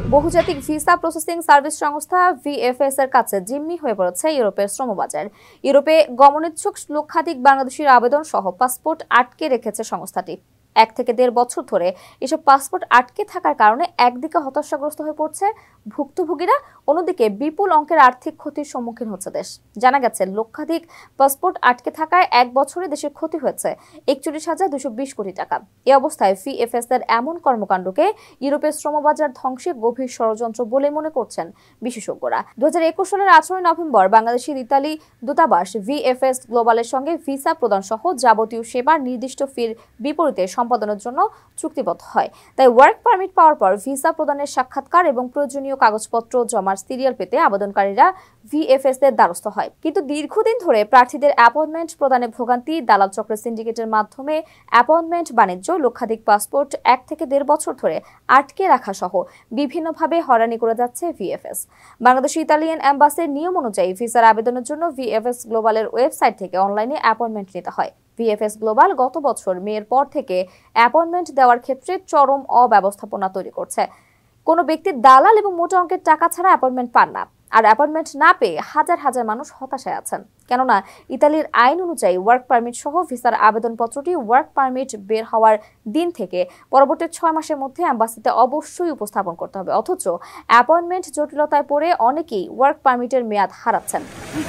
বহুজাতিক visa processing service সংস্থা VFS এর কাছে জিম্মি হয়ে পড়েছে ইউরোপের শ্রমবাজার। ইউরোপে গমনেচ্ছুক লক্ষাধিক বাংলাদেশির আবেদন সহ পাসপোর্ট আটকে রেখেছে সংস্থাটি। 1 থেকে 1.5 বছর ধরে এসব পাসপোর্ট আটকে থাকার কারণে একদিকে হতাশাগ্রস্ত হয়ে পড়ছে ভুক্তভোগীরা, অন্যদিকে বিপুল অঙ্কের আর্থিক ক্ষতির সম্মুখীন হচ্ছে দেশ। জানা গেছে লক্ষাধিক পাসপোর্ট আটকে থাকায় 1 বছরে দেশের ক্ষতি হয়েছে 41,220 কোটি টাকা। এই অবস্থায় VFS এর এমন কর্মকাণ্ডকে ইউরোপের শ্রমবাজার ধ্বংসে গভীর ষড়যন্ত্র বলে মনে করছেন বিশেষজ্ঞরা। 2021 সালের 18 নভেম্বর বাংলাদেশের ইতালি দূতাবাস VFS গ্লোবালের সঙ্গে ভিসা প্রদান সহ যাবতীয় সেবার নির্দিষ্ট ফির বিপরীতে সম্পাদনের জন্য চুক্তিবদ্ধ হয়। তাই ওয়ার্ক পারমিট পাওয়ার পর ভিসা প্রদানের সাক্ষাৎকার এবং প্রয়োজনীয় কাগজপত্র জমার সিরিয়াল পেতে আবেদনকারীরা VFS এর দ্বারস্থ হয়। কিন্তু দীর্ঘদিন ধরে প্রার্থীদের অ্যাপয়েন্টমেন্ট প্রদানে ভোগান্তি, দালাল চক্রের সিন্ডিকেটের মাধ্যমে অ্যাপয়েন্টমেন্ট বাণিজ্য, লক্ষাধিক পাসপোর্ট 1 থেকে 1.5 বছর ধরে আটকে রাখা সহ বিভিন্নভাবে হয়রানি করে যাচ্ছে VFS। বাংলাদেশের ইতালিয়ান এম্বাসির নিয়ম অনুযায়ী ভিসার আবেদনের জন্য VFS গ্লোবালের ওয়েবসাইট থেকে অনলাইনে অ্যাপয়েন্টমেন্ট নিতে হয়। VFS গ্লোবাল গত বছর মের পর থেকে অ্যাপয়েন্টমেন্ট দেওয়ার ক্ষেত্রে চরম অব্যবস্থাপনা তৈরি করছে। কোনো ব্যক্তির দালাল এবং মোটা অঙ্কের টাকা ছাড়া অ্যাপয়েন্টমেন্ট পান না, আর অ্যাপয়েন্টমেন্ট না পেয়ে হাজার হাজার মানুষ হতাশায় আছেন। কেননা ইতালির আইন অনুযায়ী ওয়ার্ক পারমিট সহ ভিসার আবেদনপত্রটি ওয়ার্ক পারমিট বের হওয়ার দিন থেকে পরবর্তী 6 মাসের মধ্যে অ্যাম্বাসিতে অবশ্যই উপস্থাপন করতে হবে। অথচ অ্যাপয়েন্টমেন্ট জটিলতায় পড়ে অনেকেই ওয়ার্ক পারমিটের মেয়াদ হারাচ্ছেন।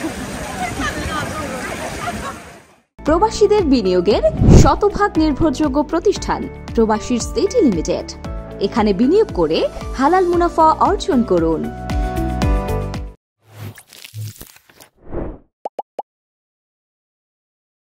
প্রবাসীদের বিনিয়োগের শতভাগ নির্ভরযোগ্য প্রতিষ্ঠান প্রবাসী সিটি লিমিটেড। এখানে বিনিয়োগ করে হালাল মুনাফা অর্জন করুন।